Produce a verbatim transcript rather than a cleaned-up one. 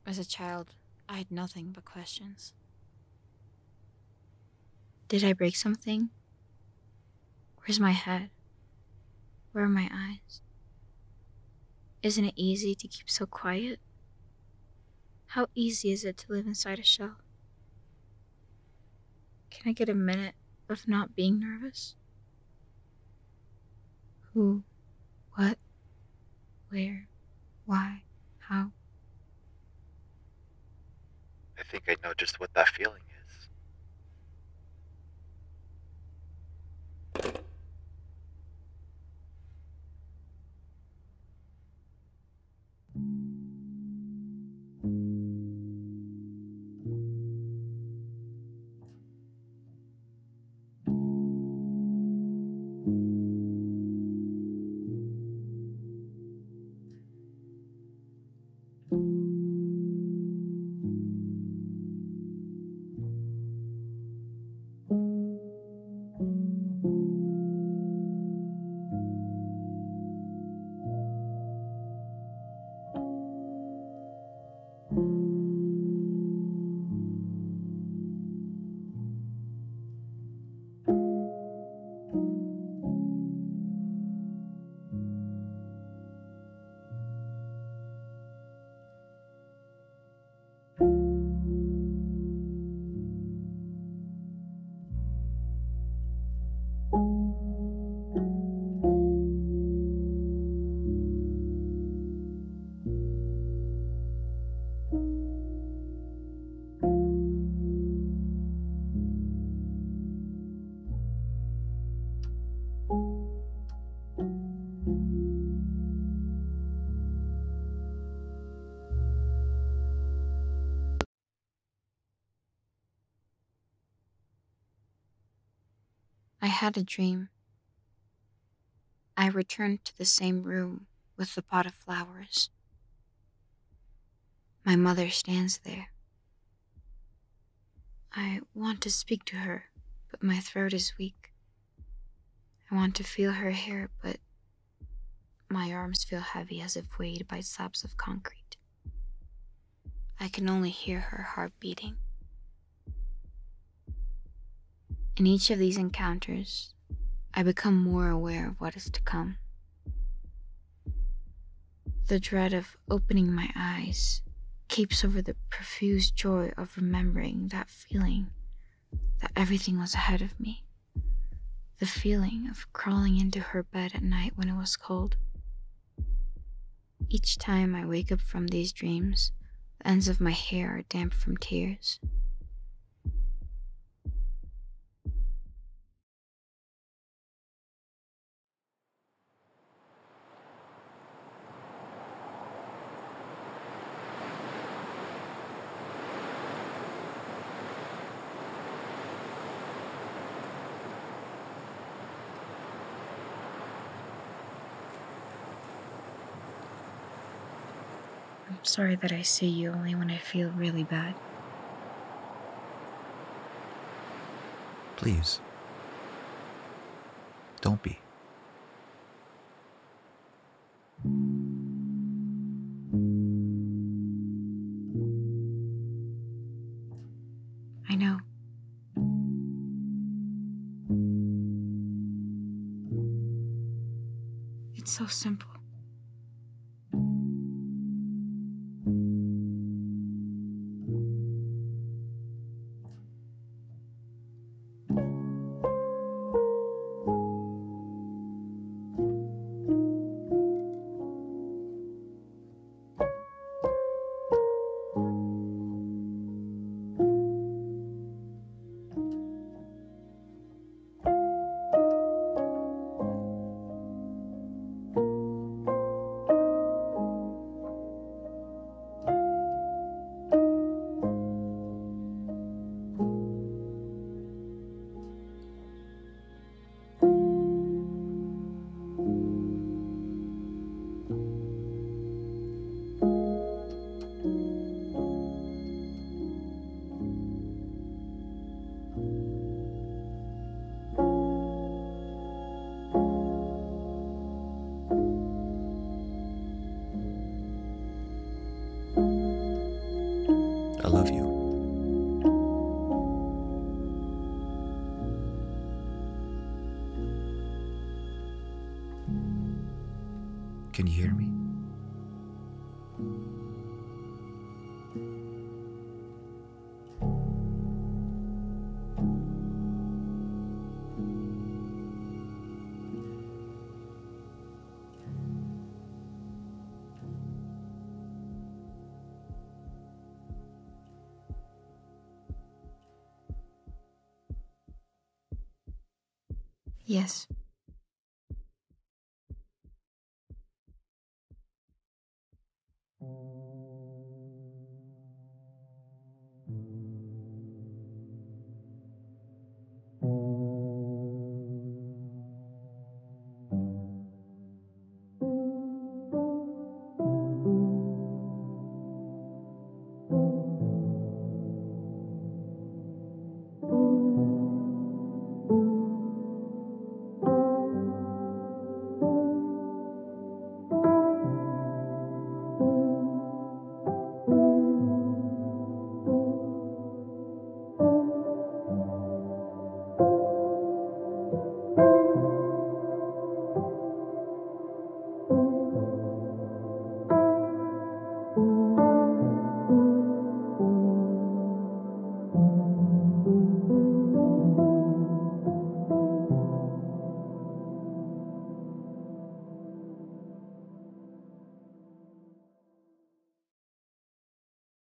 As a child, I had nothing but questions. Did I break something? Where's my head? Where are my eyes? Isn't it easy to keep so quiet? How easy is it to live inside a shell? Can I get a minute of not being nervous? Who? What? Where? Why? How? I think I know just what that feeling is. I had a dream. I returned to the same room with the pot of flowers. My mother stands there. I want to speak to her, but my throat is weak. I want to feel her hair, but my arms feel heavy as if weighted by slabs of concrete. I can only hear her heart beating. In each of these encounters, I become more aware of what is to come. The dread of opening my eyes keeps over the profuse joy of remembering that feeling that everything was ahead of me. The feeling of crawling into her bed at night when it was cold. Each time I wake up from these dreams, the ends of my hair are damp from tears. I'm sorry that I see you only when I feel really bad. Please. Don't be. I know. It's so simple. Can you hear me? Yes.